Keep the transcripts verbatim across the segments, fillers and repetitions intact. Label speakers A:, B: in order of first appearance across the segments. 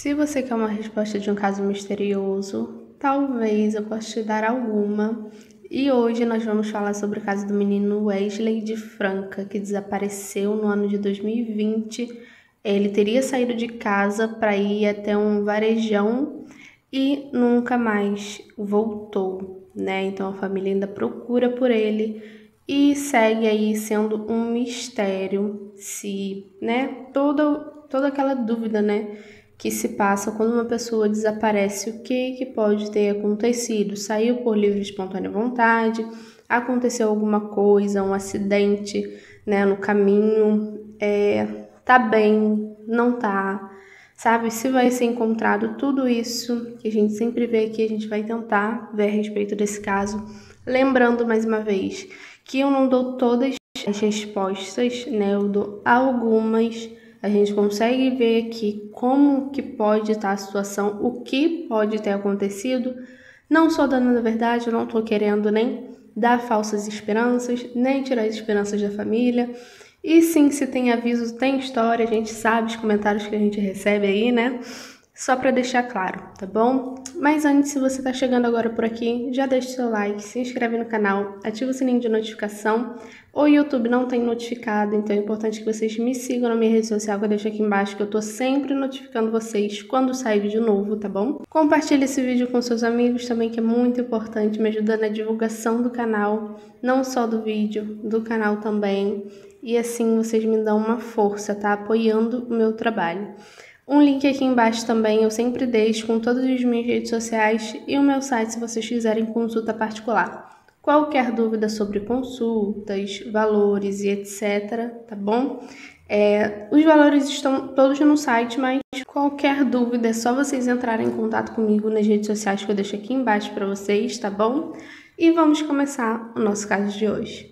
A: Se você quer uma resposta de um caso misterioso, talvez eu possa te dar alguma. E hoje nós vamos falar sobre o caso do menino Wesley de Franca, que desapareceu no ano de dois mil e vinte. Ele teria saído de casa para ir até um varejão e nunca mais voltou, né? Então a família ainda procura por ele e segue aí sendo um mistério se, né, toda, toda aquela dúvida, né, que se passa quando uma pessoa desaparece, o que, que pode ter acontecido? Saiu por livre e espontânea vontade? Aconteceu alguma coisa, um acidente, né, no caminho? É, tá bem? Não tá? Sabe? Se vai ser encontrado tudo isso que a gente sempre vê aqui, a gente vai tentar ver a respeito desse caso. Lembrando mais uma vez que eu não dou todas as respostas, né? Eu dou algumas. A gente consegue ver aqui como que pode estar a situação, o que pode ter acontecido. Não sou dona da verdade, eu não estou querendo nem dar falsas esperanças, nem tirar as esperanças da família. E sim, se tem aviso, tem história, a gente sabe os comentários que a gente recebe aí, né? Só para deixar claro, tá bom? Mas antes, se você tá chegando agora por aqui, já deixa o seu like, se inscreve no canal, ativa o sininho de notificação. O YouTube não tem notificado, então é importante que vocês me sigam na minha rede social que eu deixo aqui embaixo, que eu tô sempre notificando vocês quando sair vídeo novo, tá bom? Compartilhe esse vídeo com seus amigos também, que é muito importante, me ajuda na divulgação do canal, não só do vídeo, do canal também. E assim vocês me dão uma força, tá? Apoiando o meu trabalho. Um link aqui embaixo também eu sempre deixo com todas as minhas redes sociais e o meu site se vocês quiserem consulta particular. Qualquer dúvida sobre consultas, valores e etcétera, tá bom? É, os valores estão todos no site, mas qualquer dúvida é só vocês entrarem em contato comigo nas redes sociais que eu deixo aqui embaixo para vocês, tá bom? E vamos começar o nosso caso de hoje.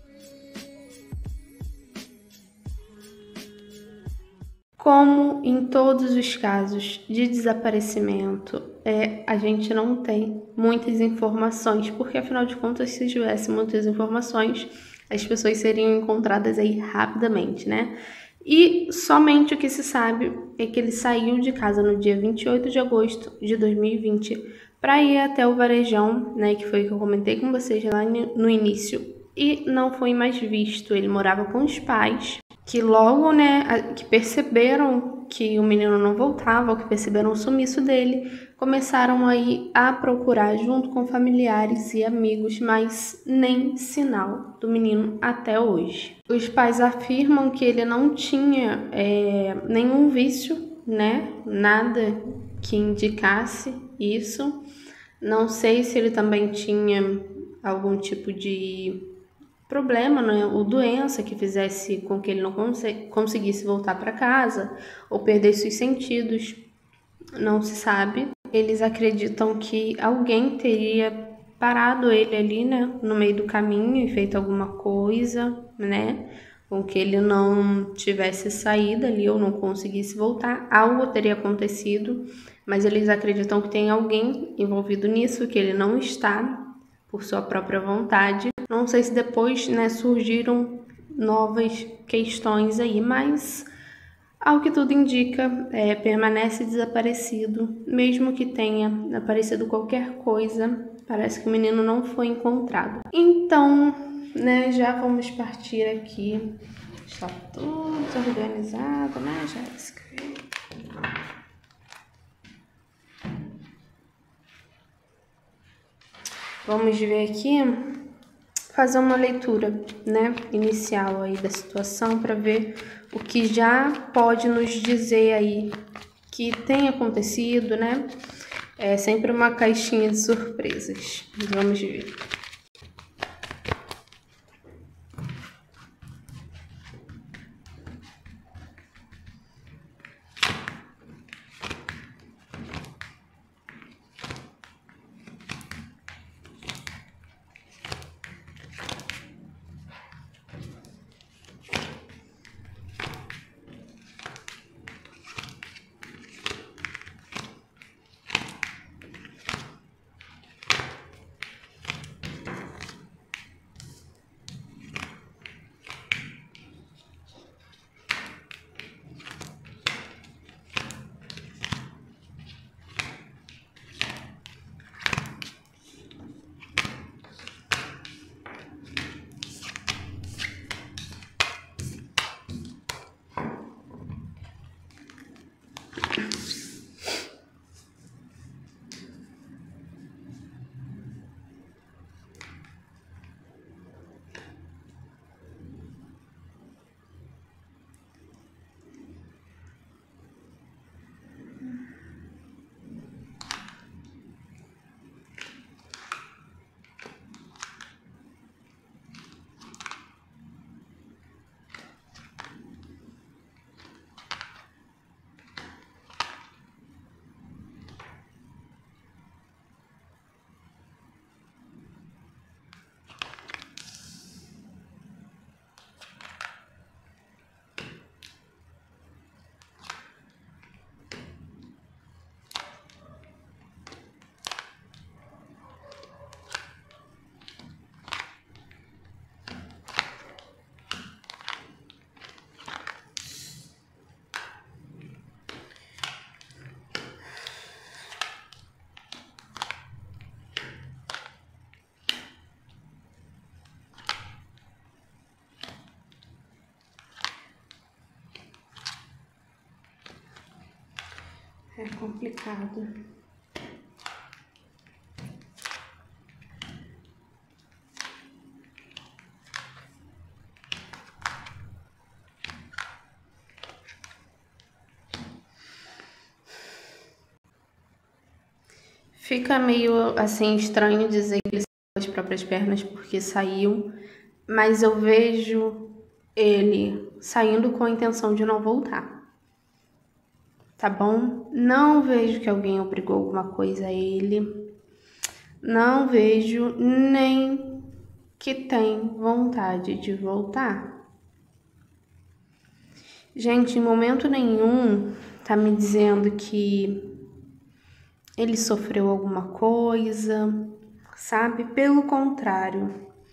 A: Como em todos os casos de desaparecimento, é, a gente não tem muitas informações, porque afinal de contas, se tivesse muitas informações, as pessoas seriam encontradas aí rapidamente, né? E somente o que se sabe é que ele saiu de casa no dia vinte e oito de agosto de dois mil e vinte para ir até o varejão, né, que foi o que eu comentei com vocês lá no início, e não foi mais visto. Ele morava com os pais, que logo, né, que perceberam que o menino não voltava, ou que perceberam o sumiço dele, começaram aí a procurar junto com familiares e amigos, mas nem sinal do menino até hoje. Os pais afirmam que ele não tinha é, nenhum vício, né, nada que indicasse isso. Não sei se ele também tinha algum tipo de problema, né, ou doença que fizesse com que ele não cons conseguisse voltar para casa ou perdesse os sentidos, não se sabe. Eles acreditam que alguém teria parado ele ali, né, no meio do caminho e feito alguma coisa, né, com que ele não tivesse saído ali ou não conseguisse voltar. Algo teria acontecido, mas eles acreditam que tem alguém envolvido nisso, que ele não está por sua própria vontade. Não sei se depois, né, surgiram novas questões aí, mas ao que tudo indica, é, permanece desaparecido. Mesmo que tenha aparecido qualquer coisa, parece que o menino não foi encontrado. Então, né, já vamos partir aqui. Está tudo organizado, né, Jéssica? Vamos ver aqui, fazer uma leitura, né, inicial aí da situação para ver o que já pode nos dizer aí que tem acontecido, né? É sempre uma caixinha de surpresas. Vamos ver. É complicado. Fica meio assim estranho dizer que ele saiu com as próprias pernas porque saiu, mas eu vejo ele saindo com a intenção de não voltar. Tá bom? Não vejo que alguém obrigou alguma coisa a ele. Não vejo nem que tem vontade de voltar. Gente, em momento nenhum tá me dizendo que ele sofreu alguma coisa, sabe? Pelo contrário.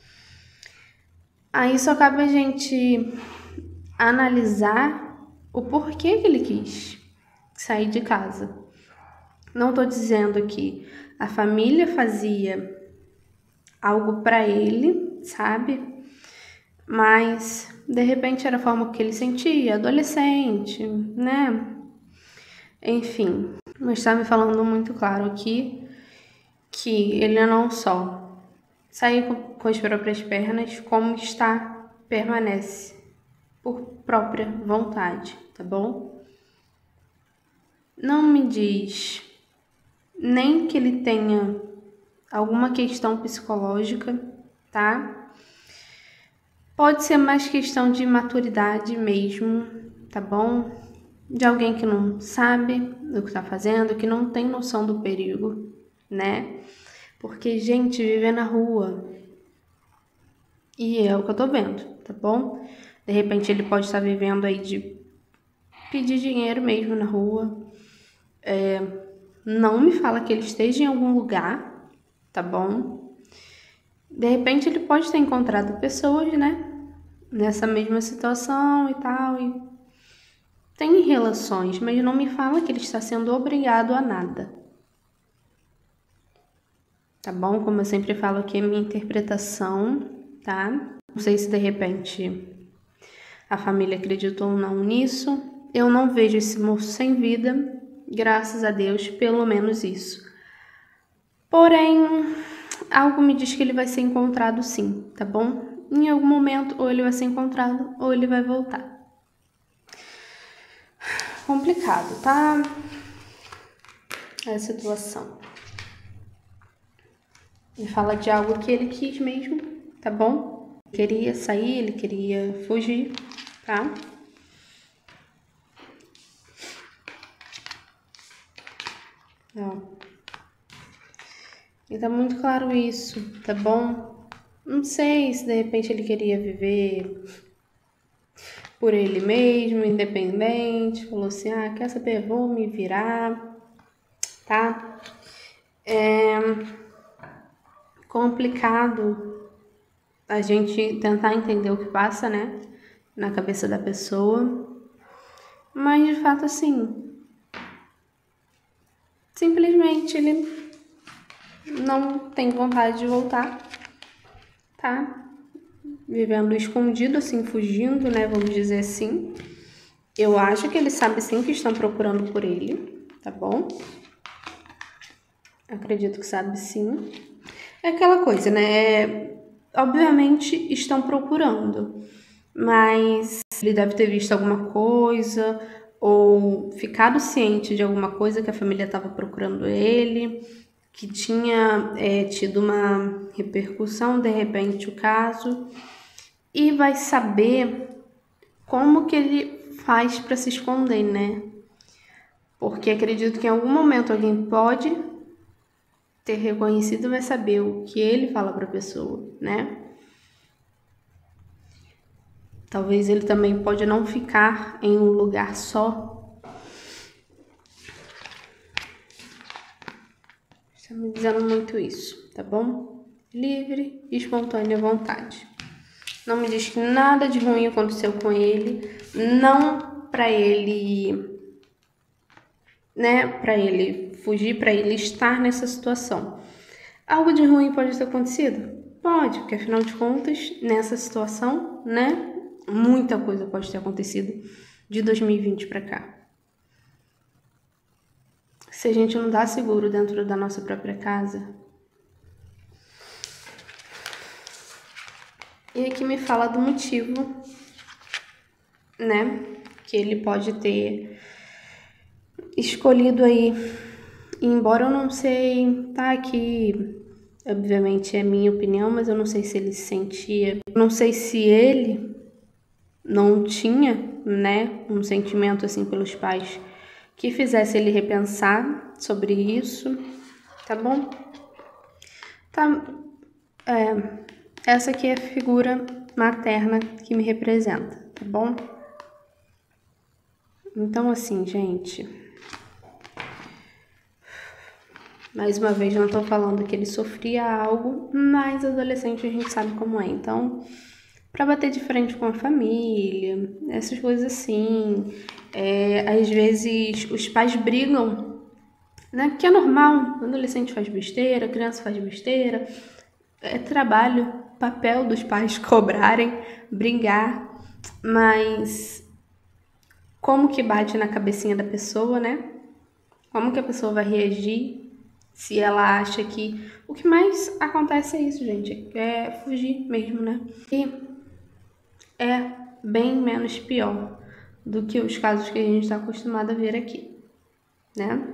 A: Aí só cabe a gente analisar o porquê que ele quis sair de casa. Não tô dizendo que a família fazia algo pra ele, sabe? Mas de repente era a forma que ele sentia, adolescente, né? Enfim, mas tá me falando muito claro aqui que ele não só saiu com, com as próprias pernas, como está, permanece por própria vontade, tá bom? Não me diz nem que ele tenha alguma questão psicológica, tá? Pode ser mais questão de maturidade mesmo, tá bom? De alguém que não sabe o que tá fazendo, que não tem noção do perigo, né? Porque, gente, viver na rua, e é o que eu tô vendo, tá bom? De repente ele pode estar vivendo aí de pedir dinheiro mesmo na rua. É, não me fala que ele esteja em algum lugar, tá bom? De repente ele pode ter encontrado pessoas, né? Nessa mesma situação e tal, e tem relações, mas não me fala que ele está sendo obrigado a nada. Tá bom? Como eu sempre falo aqui, é minha interpretação, tá? Não sei se de repente a família acreditou ou não nisso. Eu não vejo esse moço sem vida, graças a Deus, pelo menos isso. Porém, algo me diz que ele vai ser encontrado sim, tá bom? Em algum momento, ou ele vai ser encontrado, ou ele vai voltar. Complicado, tá? É a situação. Ele fala de algo que ele quis mesmo, tá bom? Ele queria sair, ele queria fugir, tá? Ó. E tá muito claro isso, tá bom? Não sei se de repente ele queria viver por ele mesmo, independente. Falou assim, ah, quer saber, vou me virar, tá? É complicado a gente tentar entender o que passa, né, na cabeça da pessoa. Mas, de fato, assim, simplesmente ele não tem vontade de voltar, tá? Vivendo escondido, assim, fugindo, né, vamos dizer assim. Eu acho que ele sabe sim que estão procurando por ele, tá bom? Acredito que sabe sim. É aquela coisa, né? Obviamente estão procurando, mas ele deve ter visto alguma coisa ou ficado ciente de alguma coisa que a família estava procurando ele, que tinha é, tido uma repercussão, de repente, o caso, e vai saber como que ele faz para se esconder, né? Porque acredito que em algum momento alguém pode ter reconhecido e vai saber o que ele fala para a pessoa, né? Talvez ele também pode não ficar em um lugar só. Está me dizendo muito isso, tá bom? Livre e espontânea vontade. Não me diz que nada de ruim aconteceu com ele, não para ele, né, para ele fugir, para ele estar nessa situação. Algo de ruim pode ter acontecido? Pode, porque afinal de contas, nessa situação, né, muita coisa pode ter acontecido de dois mil e vinte para cá. se a gente não tá seguro dentro da nossa própria casa. E aqui me fala do motivo, né, que ele pode ter escolhido aí. E embora eu não sei, tá aqui, obviamente é minha opinião, mas eu não sei se ele se sentia, não sei se ele não tinha, né, um sentimento assim pelos pais que fizesse ele repensar sobre isso, tá bom? Tá, é, essa aqui é a figura materna que me representa, tá bom? Então, assim, gente, mais uma vez, não tô falando que ele sofria algo, mas adolescente a gente sabe como é. Então, pra bater de frente com a família, essas coisas assim, é, às vezes os pais brigam, né? Que é normal, o adolescente faz besteira, a criança faz besteira, é trabalho, papel dos pais cobrarem, brigar, mas como que bate na cabecinha da pessoa, né? Como que a pessoa vai reagir se ela acha que... O que mais acontece é isso, gente, é fugir mesmo, né? E é bem menos pior do que os casos que a gente está acostumado a ver aqui, né?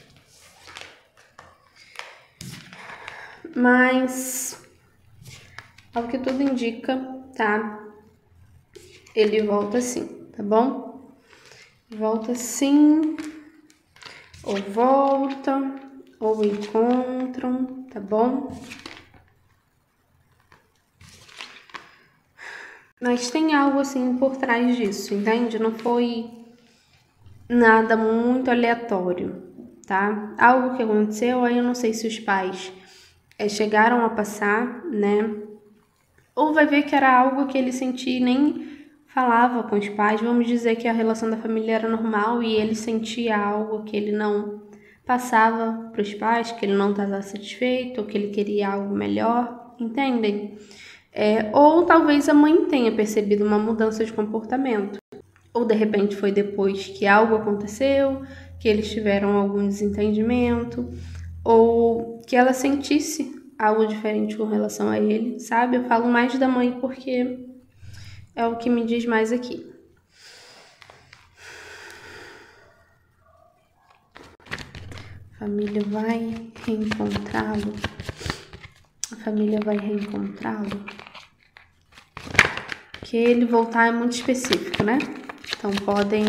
A: Mas, ao que tudo indica, tá? Ele volta sim, tá bom? Volta sim, ou volta, ou encontram, tá bom? Mas tem algo assim por trás disso, entende? Não foi nada muito aleatório, tá? Algo que aconteceu, aí eu não sei se os pais é, chegaram a passar, né? Ou vai ver que era algo que ele sentia e nem falava com os pais. Vamos dizer que a relação da família era normal e ele sentia algo que ele não passava para os pais, que ele não estava satisfeito, ou que ele queria algo melhor, entendem? É, ou talvez a mãe tenha percebido uma mudança de comportamento. Ou de repente foi depois que algo aconteceu, que eles tiveram algum desentendimento, ou que ela sentisse algo diferente com relação a ele, sabe? Eu falo mais da mãe porque é o que me diz mais aqui. A família vai reencontrá-lo. A família vai reencontrá-lo. Que ele voltar é muito específico, né? Então podem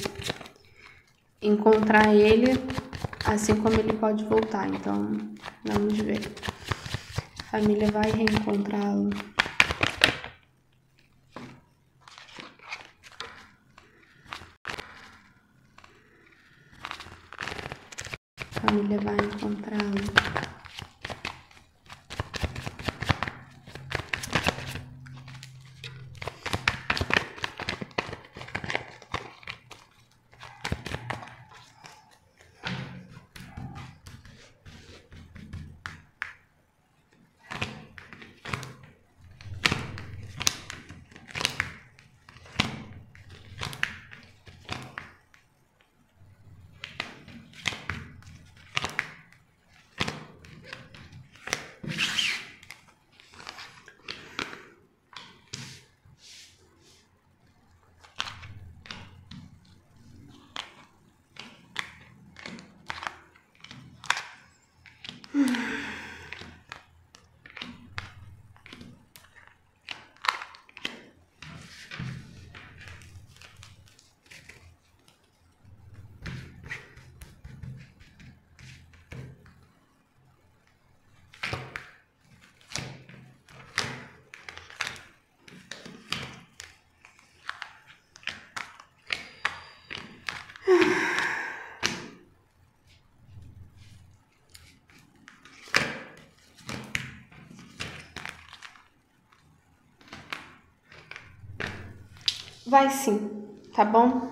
A: encontrar ele assim como ele pode voltar. Então vamos ver. A família vai reencontrá-lo. A família vai encontrá-lo. Vai sim, tá bom?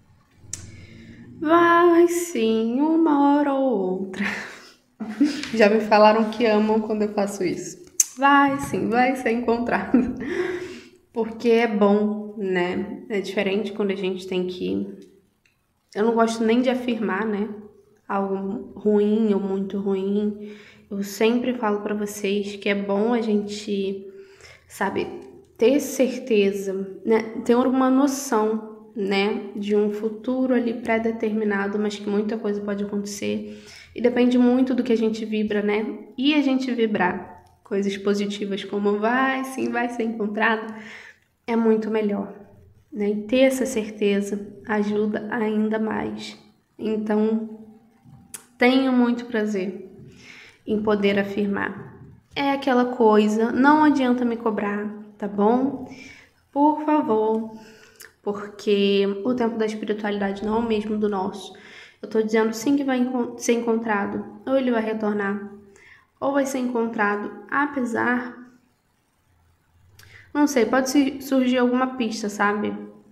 A: Vai sim, uma hora ou outra. Já me falaram que amam quando eu faço isso. Vai sim, vai ser encontrado. Porque é bom, né? É diferente quando a gente tem que... Eu não gosto nem de afirmar, né? algo ruim ou muito ruim. Eu sempre falo para vocês que é bom a gente, sabe, ter certeza, né, ter uma noção, né, de um futuro ali pré-determinado, mas que muita coisa pode acontecer e depende muito do que a gente vibra, né? E a gente vibrar coisas positivas como vai, sim, vai ser encontrado, é muito melhor, né? E ter essa certeza ajuda ainda mais. Então, tenho muito prazer em poder afirmar. É aquela coisa, não adianta me cobrar, tá bom? Por favor, porque o tempo da espiritualidade não é o mesmo do nosso. Eu tô dizendo sim que vai ser encontrado, ou ele vai retornar, ou vai ser encontrado, apesar... Não sei, pode surgir alguma pista, sabe?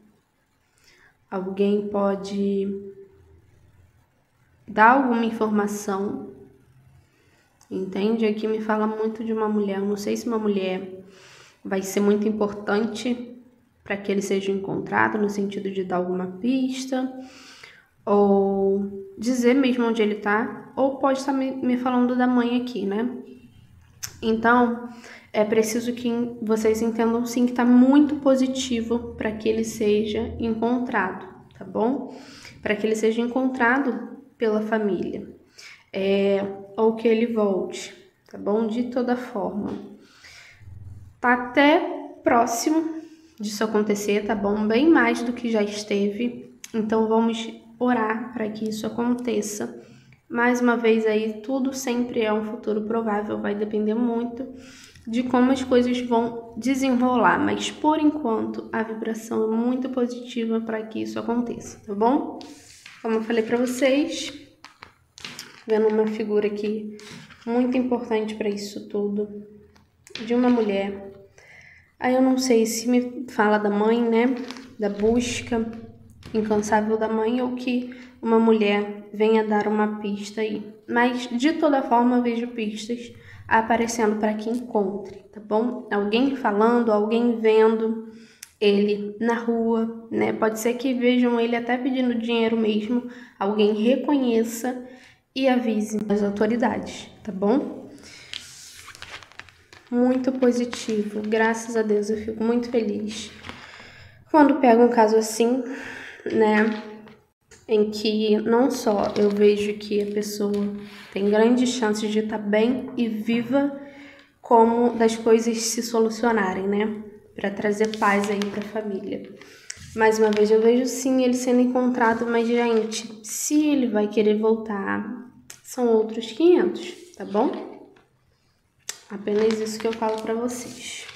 A: Alguém pode dar alguma informação, entende? Aqui me fala muito de uma mulher, eu não sei se uma mulher vai ser muito importante para que ele seja encontrado, no sentido de dar alguma pista, ou dizer mesmo onde ele tá, ou pode estar me, me falando da mãe aqui, né? Então, é preciso que vocês entendam sim que tá muito positivo para que ele seja encontrado, tá bom? Para que ele seja encontrado pela família, é, ou que ele volte, tá bom? De toda forma, tá até próximo disso acontecer, tá bom? Bem mais do que já esteve, então vamos orar para que isso aconteça. Mais uma vez aí, tudo sempre é um futuro provável, vai depender muito de como as coisas vão desenrolar, mas por enquanto a vibração é muito positiva para que isso aconteça, tá bom? Como eu falei para vocês, vendo uma figura aqui muito importante para isso tudo, de uma mulher. Aí eu não sei se me fala da mãe, né? Da busca incansável da mãe, ou que uma mulher venha dar uma pista aí. Mas de toda forma eu vejo pistas aparecendo para que encontre, tá bom? Alguém falando, alguém vendo ele na rua, né? Pode ser que vejam ele até pedindo dinheiro mesmo, alguém reconheça e avise as autoridades, tá bom? Muito positivo, graças a Deus, eu fico muito feliz quando pego um caso assim, né, em que não só eu vejo que a pessoa tem grandes chances de estar bem e viva, como das coisas se solucionarem, né, para trazer paz aí para a família. Mais uma vez eu vejo sim ele sendo encontrado, mas gente, se ele vai querer voltar, são outros quinhentos, tá bom? Apenas isso que eu falo para vocês.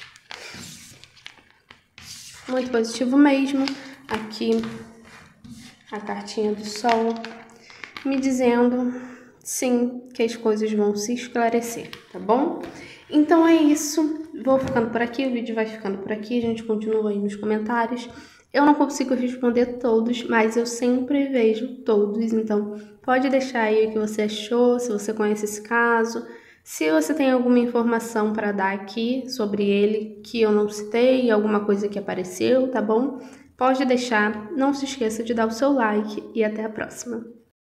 A: Muito positivo mesmo. Aqui a cartinha do sol me dizendo sim que as coisas vão se esclarecer, tá bom? Então é isso. Vou ficando por aqui, o vídeo vai ficando por aqui. A gente continua aí nos comentários. Eu não consigo responder todos, mas eu sempre vejo todos. Então pode deixar aí o que você achou, se você conhece esse caso. Se você tem alguma informação para dar aqui sobre ele que eu não citei, alguma coisa que apareceu, tá bom? Pode deixar, não se esqueça de dar o seu like e até a próxima.